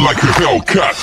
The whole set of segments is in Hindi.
like a Hellcat.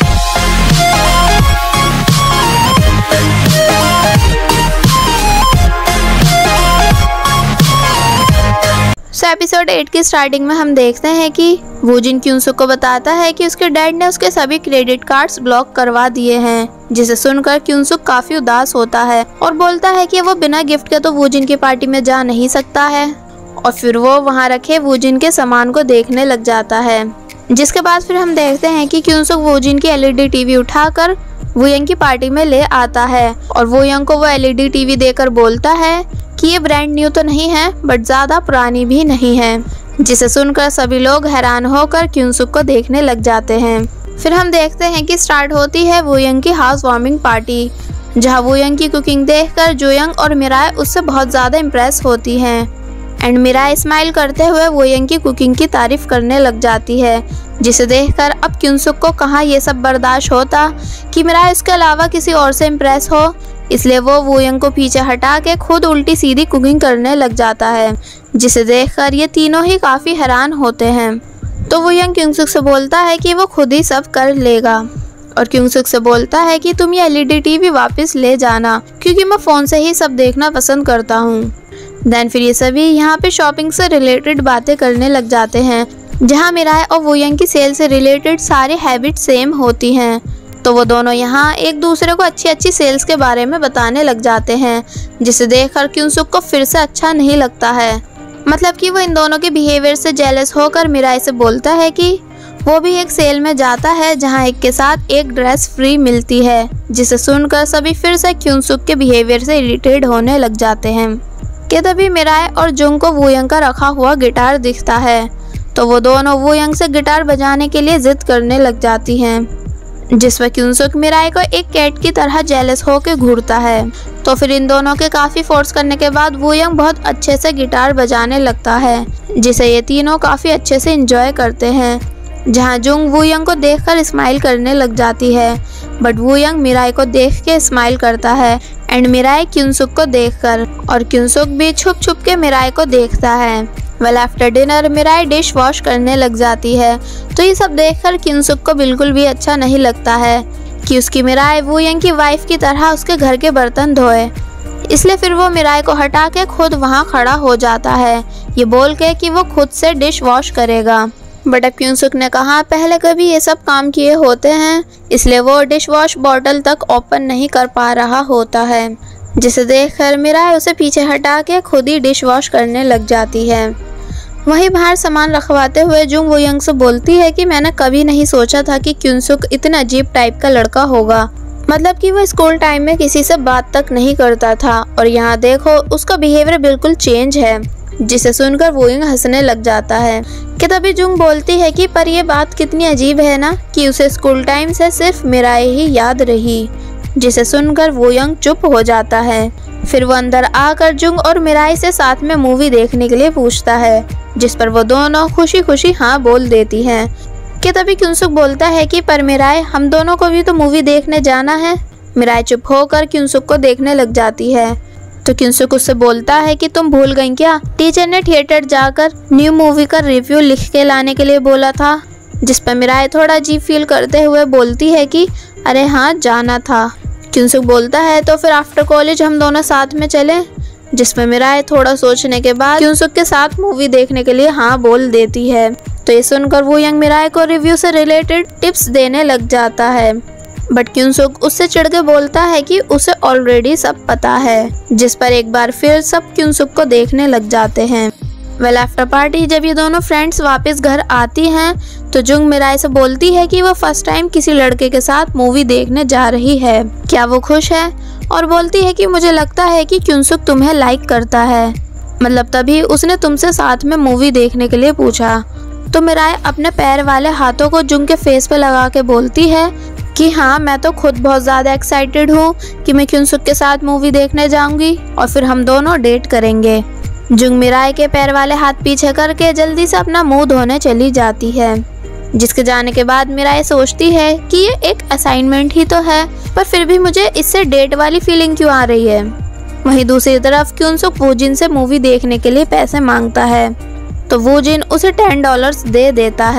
एपिसोड 8 की स्टार्टिंग में हम देखते हैं कि वूजिन क्यूनसुक को बताता है कि उसके डैड ने उसके सभी क्रेडिट कार्ड्स ब्लॉक करवा दिए हैं, जिसे सुनकर क्यूनसुक काफी उदास होता है और बोलता है कि वो बिना गिफ्ट के तो वूजिन की पार्टी में जा नहीं सकता है। और फिर वो वहाँ रखे वूजिन के सामान को देखने लग जाता है। जिसके बाद फिर हम देखते हैं कि क्यूनसुक वूजिन की एलईडी टीवी उठाकर वूयंग की पार्टी में ले आता है और वूयंग को वो एलईडी टीवी देकर बोलता है कि ये ब्रांड न्यू तो नहीं है बट ज्यादा पुरानी भी नहीं है, जिसे सुनकर सभी लोग हैरान होकर क्यूनसुक को देखने लग जाते हैं। फिर हम देखते हैं कि स्टार्ट होती है वूयंग की हाउस वार्मिंग पार्टी, जहां वूयंग की कुकिंग देखकर जोयंग और मिराई उससे बहुत ज्यादा इम्प्रेस होती हैं एंड मिराई स्माइल करते हुए वूयंग की कुकिंग की तारीफ करने लग जाती है, जिसे देखकर अब क्यूनसुक को कहाँ ये सब बर्दाश्त होता कि मिराई इसके अलावा किसी और से इम्प्रेस हो, इसलिए वो वूयंग को पीछे हटा के खुद उल्टी सीधी कुकिंग करने लग जाता है, जिसे देखकर ये तीनों ही काफी हैरान होते हैं। तो वूयंग क्यूनसुक से बोलता है कि वो खुद ही सब कर लेगा और क्यूनसुक से बोलता है कि तुम ये एलईडी टीवी वापस ले जाना क्योंकि मैं फोन से ही सब देखना पसंद करता हूँ। देन फिर ये सभी यहाँ पे शॉपिंग से रिलेटेड बातें करने लग जाते हैं, जहाँ मिराई और वूयंग की सेल से रिलेटेड सारी हैबिट सेम होती हैं। तो वो दोनों यहाँ एक दूसरे को अच्छी अच्छी सेल्स के बारे में बताने लग जाते हैं, जिसे देखकर क्यूनसुक को फिर से अच्छा नहीं लगता है। मतलब कि वो इन दोनों के बिहेवियर से जेलस होकर मिराई से बोलता है कि वो भी एक सेल में जाता है जहाँ एक के साथ एक ड्रेस फ्री मिलती है, जिसे सुनकर सभी फिर से क्यूनसुक के बिहेवियर से इरिटेट होने लग जाते हैं। कि तभी मिराई और जुंग को वूयंग का रखा हुआ गिटार दिखता है, तो वो दोनों वूयंग से गिटार बजाने के लिए जिद करने लग जाती हैं, जिस पर क्यूनसुक मिराई को एक कैट की तरह जेलस होकर घूरता है। तो फिर इन दोनों के काफी फोर्स करने के बाद वूयंग बहुत अच्छे से गिटार बजाने लगता है, जिसे ये तीनों काफी अच्छे से एंजॉय करते हैं। जहाँ जुंग वूयंग को देखकर स्माइल करने लग जाती है, बट वूयंग मिराई को देख के स्माइल करता है एंड मिराई क्यूनसुक को देखकर, और क्यूनसुक भी छुप छुप के मिराई को देखता है। Well after dinner Mirai dish wash करने लग जाती है, तो ये सब देखकर क्यूनसुक को बिल्कुल भी अच्छा नहीं लगता है कि उसकी मिराई वूयंग की वाइफ की तरह उसके घर के बर्तन धोए। इसलिए फिर वो मिराई को हटा के खुद वहाँ खड़ा हो जाता है, ये बोल के कि वो खुद से डिश वॉश करेगा। बट अब क्यूनसुक ने कहा पहले कभी ये सब काम किए होते हैं, इसलिए वो डिश वॉश बॉटल तक ओपन नहीं कर पा रहा होता है, जिसे देखकर मिराई उसे पीछे हटा के खुद ही डिश वॉश करने लग जाती है। वहीं बाहर सामान रखवाते हुए जुंग वूयंग से बोलती है कि मैंने कभी नहीं सोचा था कि क्यूनसुक इतना अजीब टाइप का लड़का होगा। मतलब कि वो स्कूल टाइम में किसी से बात तक नहीं करता था और यहाँ देखो उसका बिहेवियर बिल्कुल चेंज है, जिसे सुनकर वूयंग हंसने लग जाता है। कि तभी जुंग बोलती है कि पर ये बात कितनी अजीब है ना कि उसे स्कूल टाइम से सिर्फ मिराई ही याद रही, जिसे सुनकर वूयंग चुप हो जाता है। फिर वो अंदर आकर जुंग और मिराई से साथ में मूवी देखने के लिए पूछता है, जिस पर वो दोनों खुशी खुशी हाँ बोल देती हैं। कि तभी क्यूनसुक बोलता है कि पर मिराई हम दोनों को भी तो मूवी देखने जाना है। मिराई चुप होकर क्यूनसुक को देखने लग जाती है, तो क्यूनसुक उससे बोलता है कि तुम भूल गई क्या, टीचर ने थिएटर जाकर न्यू मूवी का रिव्यू लिख के लाने के लिए बोला था। जिस पर मिराई थोड़ा अजीब फील करते हुए बोलती है कि अरे हाँ जाना था। क्यूनसुक बोलता है तो फिर आफ्टर कॉलेज हम दोनों साथ में चलें, जिसमें मिराई थोड़ा सोचने के बाद क्यूनसुक के साथ मूवी देखने के लिए हाँ बोल देती है। तो ये सुनकर वूयंग मिराई को रिव्यू से रिलेटेड टिप्स देने लग जाता है, बट क्यूनसुक उससे चिढ़ के बोलता है कि उसे ऑलरेडी सब पता है, जिस पर एक बार फिर सब क्यूनसुक को देखने लग जाते हैं। वेल आफ्टर पार्टी जब ये दोनों फ्रेंड्स वापस घर आती हैं, तो जुंग मिराई से बोलती है कि वो फर्स्ट टाइम किसी लड़के के साथ मूवी देखने जा रही है, क्या वो खुश है, और बोलती है कि मुझे लगता है कि क्यूनसुक तुम्हें लाइक करता है, मतलब तभी उसने तुमसे साथ में मूवी देखने के लिए पूछा। तो मिराई अपने पैर वाले हाथों को जुंग के फेस पे लगा के बोलती है कि हाँ मैं तो खुद बहुत ज़्यादा एक्साइटेड हूँ कि मैं क्यूनसुक के साथ मूवी देखने जाऊंगी और फिर हम दोनों डेट करेंगे। जुंग मिराई के पैर वाले हाथ पीछे करके जल्दी से अपना मुंह धोने चली जाती है, जिसके जाने के बाद मिराई सोचती है कि ये एक असाइनमेंट ही तो है, पर फिर भी मुझे इससे डेट वाली फीलिंग क्यों आ रही है। वहीं दूसरी तरफ क्यूनसुक वूजिन से मूवी देखने के लिए पैसे मांगता है, तो वूजिन उसे $10 दे देता है,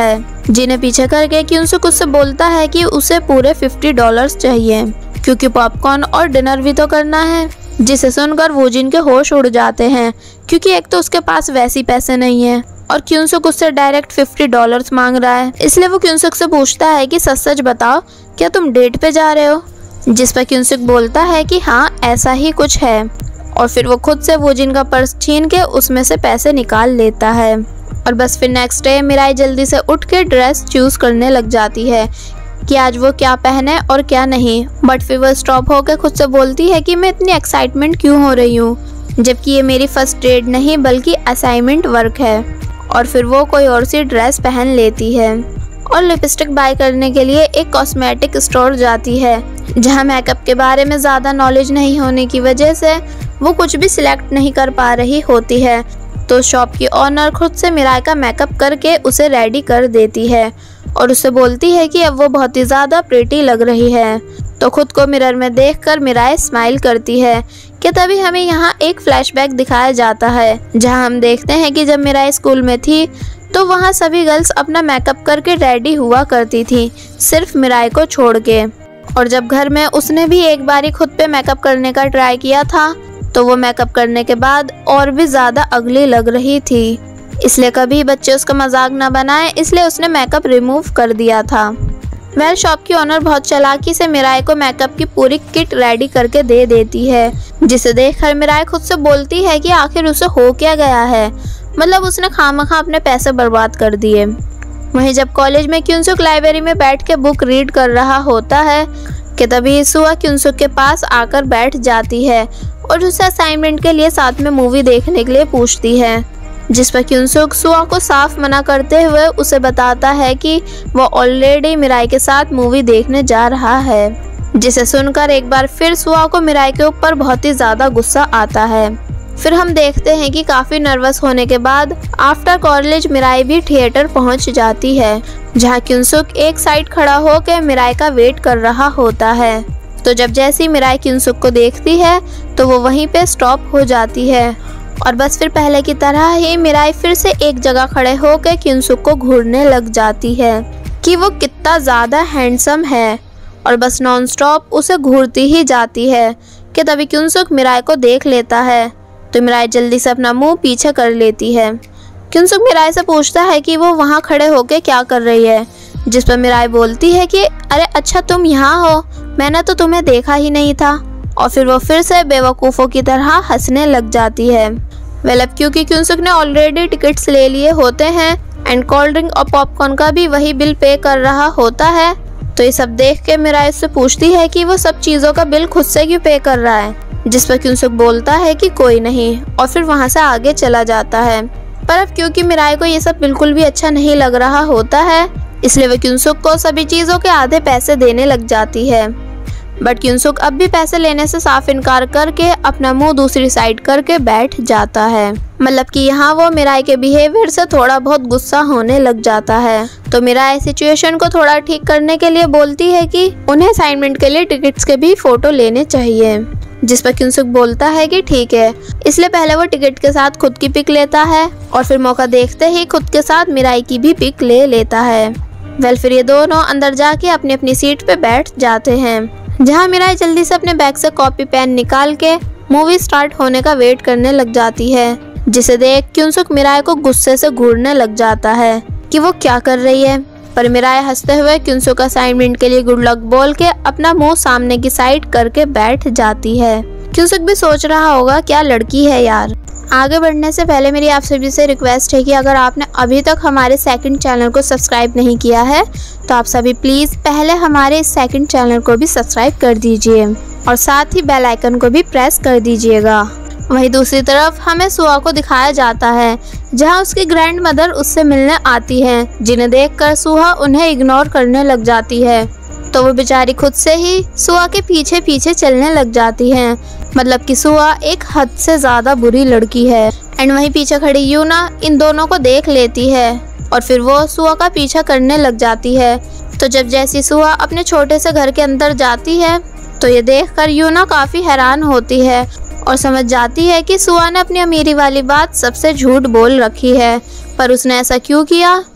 जिन्हें पीछे करके क्यूनसुक उससे बोलता है कि उसे पूरे $50 चाहिए क्योंकि पॉपकॉर्न और डिनर भी तो करना है। जिसे सुनकर वूजिन के होश उड़ जाते हैं क्योंकि एक तो उसके पास वैसे पैसे नहीं है और क्यूनसुक उससे डायरेक्ट $50 मांग रहा है। इसलिए वो क्यूनसुक से पूछता है कि सच सच बताओ, क्या तुम डेट पे जा रहे हो? जिस पर क्यूनसुक बोलता है कि हाँ ऐसा ही कुछ है, और फिर वो खुद से वूजिन का पर्स छीन के उसमें से पैसे निकाल लेता है। और बस फिर नेक्स्ट डे मिराई जल्दी से उठ के ड्रेस चूज करने लग जाती है कि आज वो क्या पहने और क्या नहीं। बट फिर वो स्टॉप होकर खुद से बोलती है कि मैं इतनी एक्साइटमेंट क्यों हो रही हूँ, जबकि ये मेरी फर्स्ट डेट नहीं बल्कि असाइनमेंट वर्क है। और फिर वो कोई और सी ड्रेस पहन लेती है और लिपस्टिक बाय करने के लिए एक कॉस्मेटिक स्टोर जाती है, जहाँ मेकअप के बारे में ज़्यादा नॉलेज नहीं होने की वजह से वो कुछ भी सिलेक्ट नहीं कर पा रही होती है। तो शॉप की ओनर खुद से मिराई का मेकअप करके उसे रेडी कर देती है और उससे बोलती है कि अब वो बहुत ही ज़्यादा प्रिटी लग रही है। तो खुद को मिरर में देखकर मिराई स्माइल करती है कि तभी हमें यहाँ एक फ्लैशबैक दिखाया जाता है, जहाँ हम देखते हैं कि जब मिराई स्कूल में थी तो वहाँ सभी गर्ल्स अपना मेकअप करके रेडी हुआ करती थी, सिर्फ मिराई को छोड़ के। और जब घर में उसने भी एक बारी खुद पे मेकअप करने का ट्राई किया था तो वो मेकअप करने के बाद और भी ज़्यादा अगली लग रही थी। इसलिए कभी बच्चे उसका मजाक न बनाए, इसलिए उसने मेकअप रिमूव कर दिया था। वेल शॉप की ओनर बहुत चालाकी से मिराई को मेकअप की पूरी किट रेडी करके दे देती है, जिसे देखकर मिराई खुद से बोलती है कि आखिर उसे हो क्या गया है, मतलब उसने खामखा अपने पैसे बर्बाद कर दिए। वहीं जब कॉलेज में क्यूनसुक लाइब्रेरी में बैठ के बुक रीड कर रहा होता है कि तभी सुआ क्यूनसुक के पास आकर बैठ जाती है और उसे असाइनमेंट के लिए साथ में मूवी देखने के लिए पूछती है। जिस पर क्यूनसुक सुआ को साफ मना करते हुए उसे बताता है कि वो ऑलरेडी मिराई के साथ मूवी देखने जा रहा है। जिसे सुनकर एक बार फिर सुआ को मिराई के ऊपर बहुत ही ज़्यादा गुस्सा आता है। फिर हम देखते हैं कि काफ़ी नर्वस होने के बाद आफ्टर कॉलेज मिराई भी थिएटर पहुंच जाती है, जहां क्यूनसुक एक साइड खड़ा होकर मिराई का वेट कर रहा होता है। तो जब जैसी मिराई क्यूनसुक को देखती है तो वो वहीं पे स्टॉप हो जाती है और बस फिर पहले की तरह ही मिराई फिर से एक जगह खड़े होकर क्यूनसुक को घूरने लग जाती है कि वो कितना ज़्यादा हैंडसम है, और बस नॉन स्टॉप उसे घूरती ही जाती है कि तभी क्यूनसुक मिराई को देख लेता है। तो मिराई जल्दी से अपना मुंह पीछे कर लेती है। क्यूनसुक मिराई से पूछता है कि वो वहाँ खड़े होके क्या कर रही है, जिस पर मिराई बोलती है कि अरे अच्छा तुम यहाँ हो, मैंने तो तुम्हें देखा ही नहीं था। और फिर वो फिर से बेवकूफ़ों की तरह हंसने लग जाती है। वेल अब क्योंकि क्यूनसुक ने ऑलरेडी टिकट्स ले लिए होते हैं एंड कोल्ड ड्रिंक और पॉपकॉर्न का भी वही बिल पे कर रहा होता है, तो ये सब देख के मिराई उससे पूछती है कि वो सब चीज़ों का बिल खुद से क्यों पे कर रहा है, जिस पर क्यूनसुक बोलता है कि कोई नहीं, और फिर वहाँ से आगे चला जाता है। पर अब क्योंकि मिराई को ये सब बिल्कुल भी अच्छा नहीं लग रहा होता है, इसलिए वो क्यूनसुक को सभी चीज़ों के आधे पैसे देने लग जाती है। बट क्यूनसुक अब भी पैसे लेने से साफ इनकार करके अपना मुंह दूसरी साइड करके बैठ जाता है। मतलब कि यहाँ वो मिराई के बिहेवियर से थोड़ा बहुत गुस्सा होने लग जाता है। तो मिराई सिचुएशन को थोड़ा ठीक करने के लिए बोलती है कि उन्हें असाइनमेंट के लिए टिकट्स के भी फोटो लेने चाहिए, जिस पर क्यूनसुक बोलता है कि ठीक है। इसलिए पहले वो टिकट के साथ खुद की पिक लेता है और फिर मौका देखते ही खुद के साथ मिराई की भी पिक ले लेता है। वेल फिर ये दोनों अंदर जाके अपनी अपनी सीट पे बैठ जाते हैं, जहाँ मिराई जल्दी से अपने बैग से कॉपी पेन निकाल के मूवी स्टार्ट होने का वेट करने लग जाती है, जिसे देख क्यूनसुक मिराई को गुस्से से घूरने लग जाता है कि वो क्या कर रही है। पर मिराई हंसते हुए क्यूनसुक असाइनमेंट के लिए गुड लक बोल के अपना मुंह सामने की साइड करके बैठ जाती है। क्यूनसुक भी सोच रहा होगा क्या लड़की है यार। आगे बढ़ने से पहले मेरी आप सभी से रिक्वेस्ट है कि अगर आपने अभी तक हमारे सेकंड चैनल को सब्सक्राइब नहीं किया है तो आप सभी प्लीज़ पहले हमारे इस सेकंड चैनल को भी सब्सक्राइब कर दीजिए और साथ ही बेल आइकन को भी प्रेस कर दीजिएगा। वहीं दूसरी तरफ हमें सुआ को दिखाया जाता है, जहां उसकी ग्रैंड मदर उससे मिलने आती हैं, जिन्हें देखकर सुहा उन्हें इग्नोर करने लग जाती है। तो वो बेचारी खुद से ही सुआ के पीछे पीछे चलने लग जाती हैं। मतलब कि सुआ एक हद से ज़्यादा बुरी लड़की है। एंड वहीं पीछे खड़ी यूना इन दोनों को देख लेती है और फिर वो सुआ का पीछा करने लग जाती है। तो जब जैसी सुआ अपने छोटे से घर के अंदर जाती है तो ये देखकर यूना काफ़ी हैरान होती है और समझ जाती है कि सुआ ने अपनी अमीरी वाली बात सबसे झूठ बोल रखी है। पर उसने ऐसा क्यों किया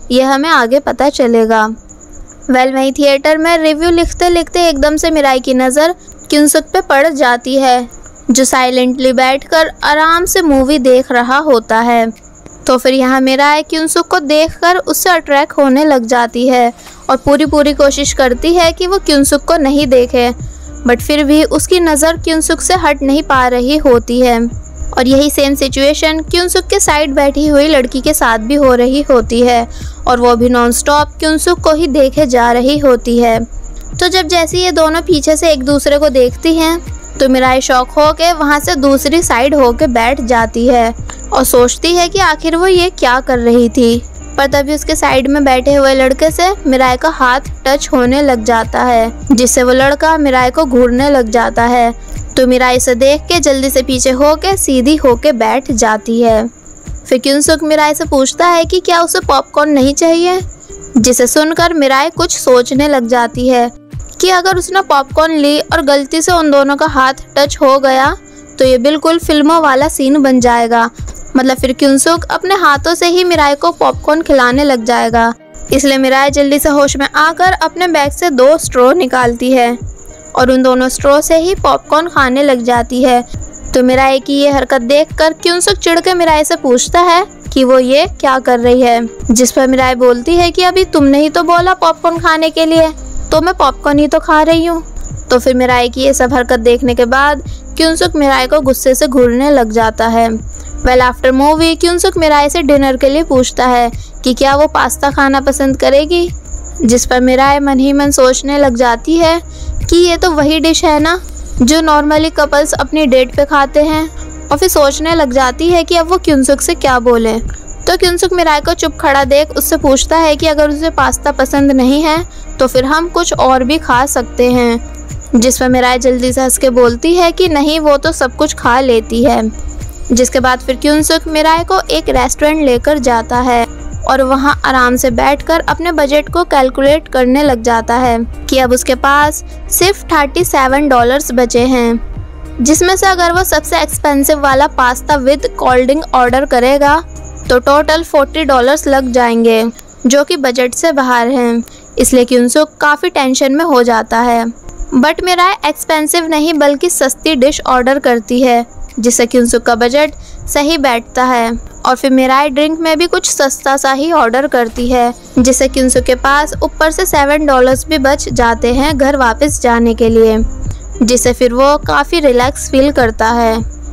यह हमें आगे पता चलेगा। वहीं थिएटर में रिव्यू लिखते लिखते एकदम से मिराई की नज़र क्युनसुक पे पड़ जाती है, जो साइलेंटली बैठकर आराम से मूवी देख रहा होता है। तो फिर यहाँ मिराई क्युनसुक को देखकर उससे अट्रैक्ट होने लग जाती है और पूरी कोशिश करती है कि वो क्युनसुक को नहीं देखे, बट फिर भी उसकी नज़र क्युनसुक से हट नहीं पा रही होती है। और यही सेम सिचुएशन क्युनसुक के साइड बैठी हुई लड़की के साथ भी हो रही होती है और वो भी नॉन स्टॉप क्युनसुक को ही देखे जा रही होती है। तो जब जैसे ये दोनों पीछे से एक दूसरे को देखती हैं तो मिराई शॉक होके वहाँ से दूसरी साइड होके बैठ जाती है और सोचती है कि आखिर वो ये क्या कर रही थी। पर तभी उसके साइड में बैठे हुए लड़के से मिराई का हाथ टच होने लग जाता है, जिससे वो लड़का मिराई को घूरने लग जाता है। तो मिराई इसे देख के जल्दी से पीछे होके सीधी होके बैठ जाती है। फिर क्युनसुक मिराई से पूछता है कि क्या उसे पॉपकॉर्न नहीं चाहिए, जिसे सुनकर मिराई कुछ सोचने लग जाती है कि अगर उसने पॉपकॉर्न ली और गलती से उन दोनों का हाथ टच हो गया तो ये बिल्कुल फिल्मों वाला सीन बन जाएगा। मतलब फिर क्युनसुक अपने हाथों से ही मिराई को पॉपकॉर्न खिलाने लग जाएगा। इसलिए मिराई जल्दी से होश में आकर अपने बैग से 2 स्ट्रॉ निकालती है और उन दोनों स्ट्रॉ से ही पॉपकॉर्न खाने लग जाती है। तो मिराई की ये हरकत देखकर क्युनसुक चिढ़ के मिराई से पूछता है कि वो ये क्या कर रही है, जिस पर मिराई बोलती है कि अभी तुमने ही तो बोला पॉपकॉर्न खाने के लिए, तो मैं पॉपकॉर्न ही तो खा रही हूँ। तो फिर मिराई की ये सब हरकत देखने के बाद क्युनसुक मिराई को गुस्से से घूरने लग जाता है। आफ्टर मूवी क्युनसुक मिराई से डिनर के लिए पूछता है कि क्या वो पास्ता खाना पसंद करेगी, जिस पर मिराई मन ही मन सोचने लग जाती है कि ये तो वही डिश है ना जो नॉर्मली कपल्स अपनी डेट पे खाते हैं। और फिर सोचने लग जाती है कि अब वो क्युनसुक से क्या बोले। तो क्युनसुक मिराई को चुप खड़ा देख उससे पूछता है कि अगर उसे पास्ता पसंद नहीं है तो फिर हम कुछ और भी खा सकते हैं, जिस पर मिराई जल्दी से हंस के बोलती है कि नहीं, वो तो सब कुछ खा लेती है। जिसके बाद फिर क्युनसुक मिराई को एक रेस्टोरेंट लेकर जाता है और वहां आराम से बैठकर अपने बजट को कैलकुलेट करने लग जाता है कि अब उसके पास सिर्फ $37 बचे हैं, जिसमें से अगर वो सबसे एक्सपेंसिव वाला pasta with cold drink order करेगा तो टोटल $40 लग जाएंगे, जो कि बजट से बाहर हैं। इसलिए क्युनसुक काफ़ी टेंशन में हो जाता है। बट मिराई एक्सपेंसिव नहीं बल्कि सस्ती डिश ऑर्डर करती है, जिससे क्युनसुक का बजट सही बैठता है। और फिर मिराई ड्रिंक में भी कुछ सस्ता सा ही ऑर्डर करती है, जिससे क्युनसुक के पास ऊपर से $7 भी बच जाते हैं घर वापस जाने के लिए, जिससे फिर वो काफ़ी रिलैक्स फील करता है।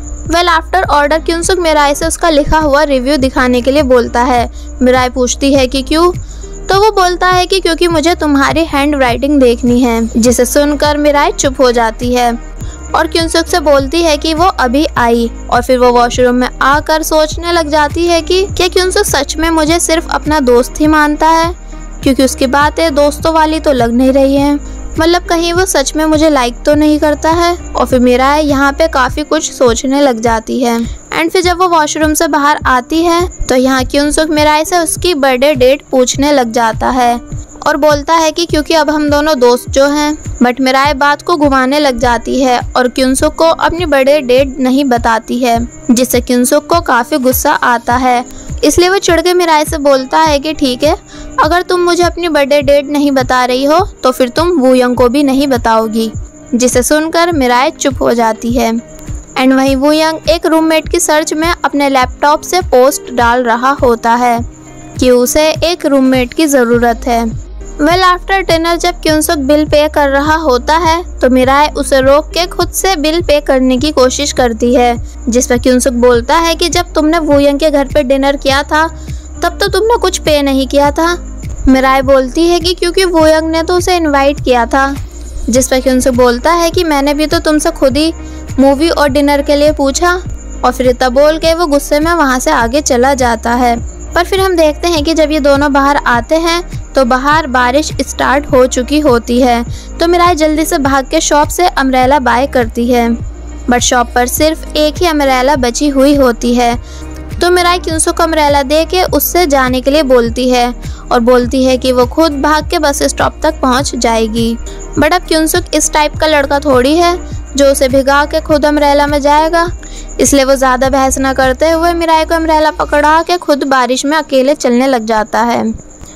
आफ्टर ऑर्डर क्युनसुक मिराई से उसका लिखा हुआ रिव्यू दिखाने के लिए बोलता है। मिराई पूछती है कि क्यों, तो वो बोलता है कि क्योंकि मुझे तुम्हारी हैंड राइटिंग देखनी है, जिसे सुनकर मिराई चुप हो जाती है और क्युनसुक से बोलती है कि वो अभी आई। और फिर वो वॉशरूम में आकर सोचने लग जाती है कि क्या क्युनसुक सच में मुझे सिर्फ अपना दोस्त ही मानता है, क्योंकि उसकी बातें दोस्तों वाली तो लग नहीं रही है। मतलब कहीं वो सच में मुझे लाइक तो नहीं करता है। और फिर मिराई यहाँ पे काफ़ी कुछ सोचने लग जाती है। एंड फिर जब वो वॉशरूम से बाहर आती है तो यहाँ क्युनसुक मिराई से उसकी बर्थडे डेट पूछने लग जाता है और बोलता है कि क्योंकि अब हम दोनों दोस्त जो हैं। बट मिराई बात को घुमाने लग जाती है और क्युनसुक को अपनी बर्थडे डेट नहीं बताती है, जिससे क्युनसुक को काफ़ी गुस्सा आता है। इसलिए वो चिढ़ के मिराई से बोलता है कि ठीक है, अगर तुम मुझे अपनी बर्थडे डेट नहीं बता रही हो तो फिर तुम वूयंग को भी नहीं बताओगी, जिसे सुनकर मिराई चुप हो जाती है। एंड वहीं वूयंग एक रूममेट की सर्च में अपने लैपटॉप से पोस्ट डाल रहा होता है कि उसे एक रूममेट की ज़रूरत है। आफ्टर डिनर जब क्युनसुक बिल पे कर रहा होता है तो मिराई उसे रोक के खुद से बिल पे करने की कोशिश करती है, जिस पर क्युनसुक बोलता है कि जब तुमने वूयंग के घर पे डिनर किया था तब तो तुमने कुछ पे नहीं किया था। मिराई बोलती है कि क्योंकि वूयंग ने तो उसे इनवाइट किया था, जिस पर क्युनसुक बोलता है कि मैंने भी तो तुमसे खुद ही मूवी और डिनर के लिए पूछा। और फिर इतना बोल के वो गुस्से में वहाँ से आगे चला जाता है। पर फिर हम देखते हैं कि जब ये दोनों बाहर आते हैं तो बाहर बारिश स्टार्ट हो चुकी होती है। तो मिराई जल्दी से भाग के शॉप से अम्ब्रेला बाय करती है, बट शॉप पर सिर्फ एक ही अम्ब्रेला बची हुई होती है। तो मिराई क्युनसुक को अम्ब्रेला दे के उससे जाने के लिए बोलती है और बोलती है कि वो खुद भाग के बस स्टॉप तक पहुंच जाएगी। बट अब क्युनसुक इस टाइप का लड़का थोड़ी है जो उसे भिगा के खुद अम्ब्रेला में जाएगा। इसलिए वो ज़्यादा बहस न करते हुए मिराई को अम्ब्रेला पकड़ा के खुद बारिश में अकेले चलने लग जाता है।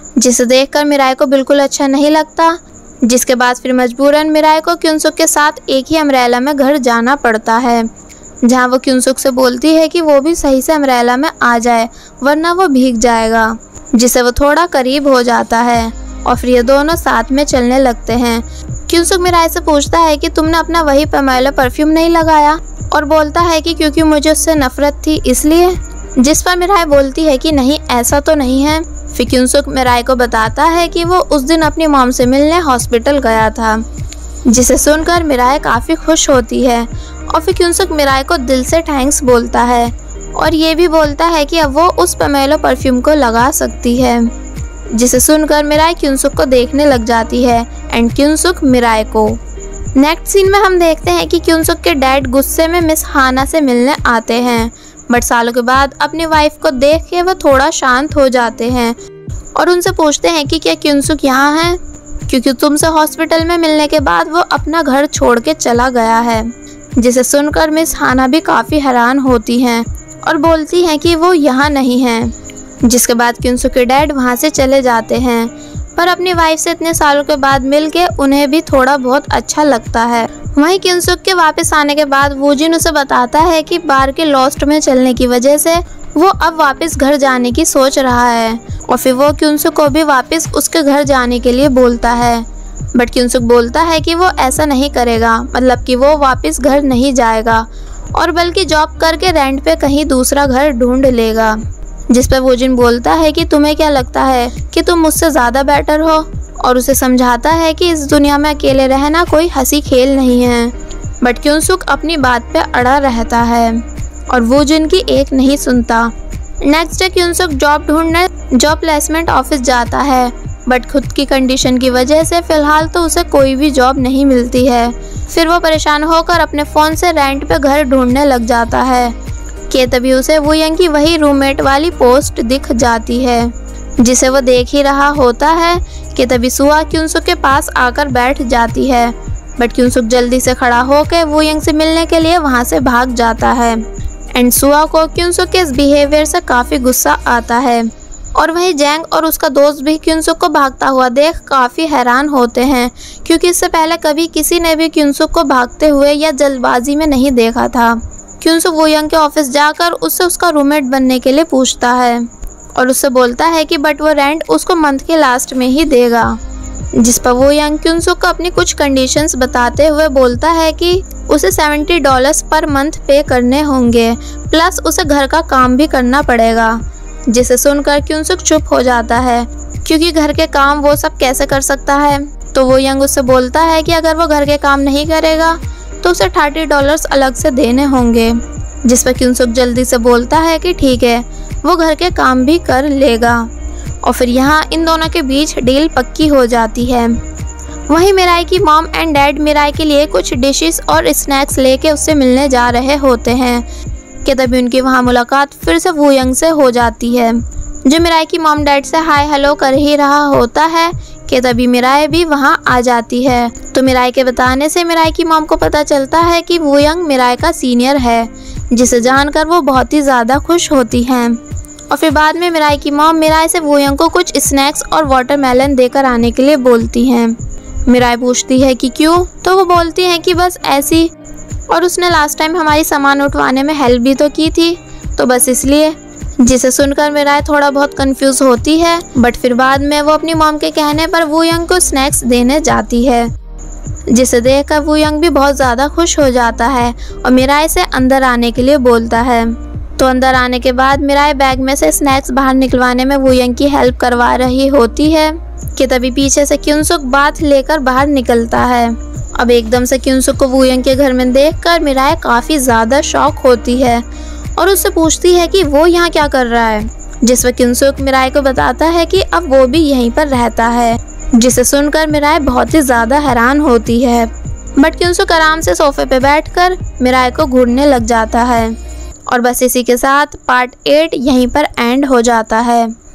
जिसे देखकर मिराई को बिल्कुल अच्छा नहीं लगता। जिसके बाद फिर मजबूरन मिराई को क्युनसुक के साथ एक ही अम्ब्रेला में घर जाना पड़ता है, जहाँ वो क्युनसुक से बोलती है कि वो भी सही से अम्ब्रेला में आ जाए वरना वो भीग जाएगा। जिससे वो थोड़ा करीब हो जाता है और फिर ये दोनों साथ में चलने लगते हैं। क्युनसुक मिराई से पूछता है कि तुमने अपना वही पैमेला परफ्यूम नहीं लगाया, और बोलता है कि क्योंकि मुझे उससे नफरत थी इसलिए। जिस पर मिराई बोलती है कि नहीं, ऐसा तो नहीं है। फिर क्युनसुक मिराई को बताता है कि वो उस दिन अपनी मॉम से मिलने हॉस्पिटल गया था। जिसे सुनकर मिराई काफ़ी खुश होती है और फिर क्युनसुक मिराई को दिल से थैंक्स बोलता है और ये भी बोलता है कि अब वो उस पैमेला परफ्यूम को लगा सकती है। जिसे सुनकर मिराई क्युनसुक को देखने लग जाती है एंड क्युनसुक मिराई को। नेक्स्ट सीन में हम देखते हैं कि क्युनसुक के डैड गुस्से में मिस हाना से मिलने आते हैं, बट सालों के बाद अपनी वाइफ को देख के वो थोड़ा शांत हो जाते हैं और उनसे पूछते हैं कि क्या क्युनसुक यहाँ है, क्योंकि तुमसे हॉस्पिटल में मिलने के बाद वो अपना घर छोड़ के चला गया है। जिसे सुनकर मिस हाना भी काफ़ी हैरान होती हैं और बोलती हैं कि वो यहाँ नहीं है। जिसके बाद क्युनसुक के डैड वहाँ से चले जाते हैं, पर अपनी वाइफ से इतने सालों के बाद मिलके उन्हें भी थोड़ा बहुत अच्छा लगता है। वहीं क्युनसुक के वापस आने के बाद वूजिन उसे बताता है कि बार के लॉस्ट में चलने की वजह से वो अब वापस घर जाने की सोच रहा है और फिर वो क्युनसुक को भी वापस उसके घर जाने के लिए बोलता है, बट क्युनसुक बोलता है कि वो ऐसा नहीं करेगा, मतलब कि वो वापस घर नहीं जाएगा और बल्कि जॉब करके रेंट पे कहीं दूसरा घर ढूंढ लेगा। जिस पर वूजिन बोलता है कि तुम्हें क्या लगता है कि तुम मुझसे ज़्यादा बेटर हो, और उसे समझाता है कि इस दुनिया में अकेले रहना कोई हंसी खेल नहीं है। बट क्युनसुक अपनी बात पे अड़ा रहता है और वूजिन की एक नहीं सुनता। नेक्स्ट डे क्युनसुक जॉब ढूंढने जॉब प्लेसमेंट ऑफिस जाता है, बट खुद की कंडीशन की वजह से फ़िलहाल तो उसे कोई भी जॉब नहीं मिलती है। फिर वो परेशान होकर अपने फ़ोन से रेंट पे घर ढूंढने लग जाता है कि तभी उसे वूयंग की वही रूममेट वाली पोस्ट दिख जाती है, जिसे वो देख ही रहा होता है कि तभी सुआ क्युनसुक के पास आकर बैठ जाती है। बट क्युनसुक जल्दी से खड़ा होकर वूयंग से मिलने के लिए वहाँ से भाग जाता है एंड सुआ को क्युनसुक के इस बिहेवियर से काफ़ी गुस्सा आता है। और वहीं जैंग और उसका दोस्त भी क्युनसुक को भागता हुआ देख काफ़ी हैरान होते हैं, क्योंकि इससे पहले कभी किसी ने भी क्युनसुक को भागते हुए या जल्दबाजी में नहीं देखा था। क्युनसुक वूयंग के ऑफिस जाकर उससे उसका रूममेट बनने के लिए पूछता है और उससे बोलता है कि बट वो रेंट उसको मंथ के लास्ट में ही देगा। जिस पर वूयंग क्युनसुक को अपनी कुछ कंडीशंस बताते हुए बोलता है कि उसे $70 पर मंथ पे करने होंगे, प्लस उसे घर का काम भी करना पड़ेगा। जिसे सुनकर क्युनसुक चुप हो जाता है, क्योंकि घर के काम वो सब कैसे कर सकता है। तो वूयंग उससे बोलता है कि अगर वो घर के काम नहीं करेगा तो उसे $30 अलग से देने होंगे। जिस पर क्युनसुक जल्दी से बोलता है कि ठीक है, वो घर के काम भी कर लेगा। और फिर यहाँ इन दोनों के बीच डील पक्की हो जाती है। वहीं मिराई की मॉम एंड डैड मिराई के लिए कुछ डिशेस और स्नैक्स लेके उससे मिलने जा रहे होते हैं कि तभी उनकी वहाँ मुलाकात फिर से वूयंग से हो जाती है, जो मिराई की मॉम डैड से हाय हेलो कर ही रहा होता है कि तभी मिराई भी वहाँ आ जाती है। तो मिराई के बताने से मिराई की मॉम को पता चलता है कि वूयंग मिराई का सीनियर है, जिसे जानकर वो बहुत ही ज़्यादा खुश होती हैं। और फिर बाद में मिराई की मॉम मिराई से वूयंग को कुछ स्नैक्स और वाटरमेलन देकर आने के लिए बोलती हैं। मिराई पूछती है कि क्यों, तो वो बोलती हैं कि बस ऐसी, और उसने लास्ट टाइम हमारी सामान उठवाने में हेल्प भी तो की थी, तो बस इसलिए। जिसे सुनकर मिराई थोड़ा बहुत कंफ्यूज होती है, बट फिर बाद में वो अपनी मॉम के कहने पर वूयंग को स्नैक्स देने जाती है, जिसे देखकर वूयंग भी बहुत ज़्यादा खुश हो जाता है और मिराई से अंदर आने के लिए बोलता है। तो अंदर आने के बाद मिराई बैग में से स्नैक्स बाहर निकलवाने में वूयंग की हेल्प करवा रही होती है कि तभी पीछे से क्युनसुक बाथ लेकर बाहर निकलता है। अब एकदम से क्युनसुक को वूयंग के घर में देखकर मिराई काफ़ी ज़्यादा शॉक होती है और उससे पूछती है कि वो यहाँ क्या कर रहा है। जिस पर क्युनसुक मिराई को बताता है कि अब वो भी यहीं पर रहता है, जिसे सुनकर मिराई बहुत ही ज़्यादा हैरान होती है। बट क्युनसुक आराम से सोफे पे बैठकर मिराई को घूरने लग जाता है। और बस इसी के साथ पार्ट 8 यहीं पर एंड हो जाता है।